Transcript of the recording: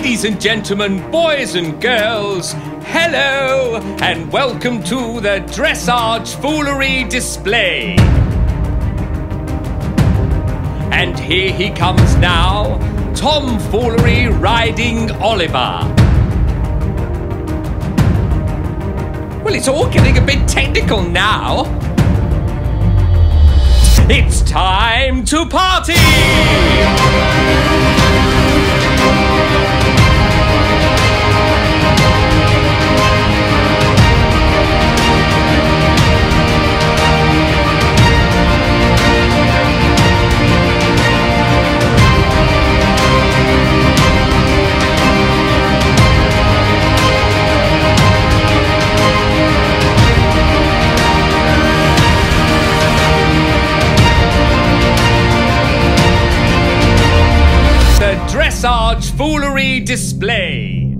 Ladies and gentlemen, boys and girls, hello and welcome to the DressageFoolery display. And here he comes now, Tomfoolery riding Oliver. Well, it's all getting a bit technical now. It's time to party! DressageFoolery display.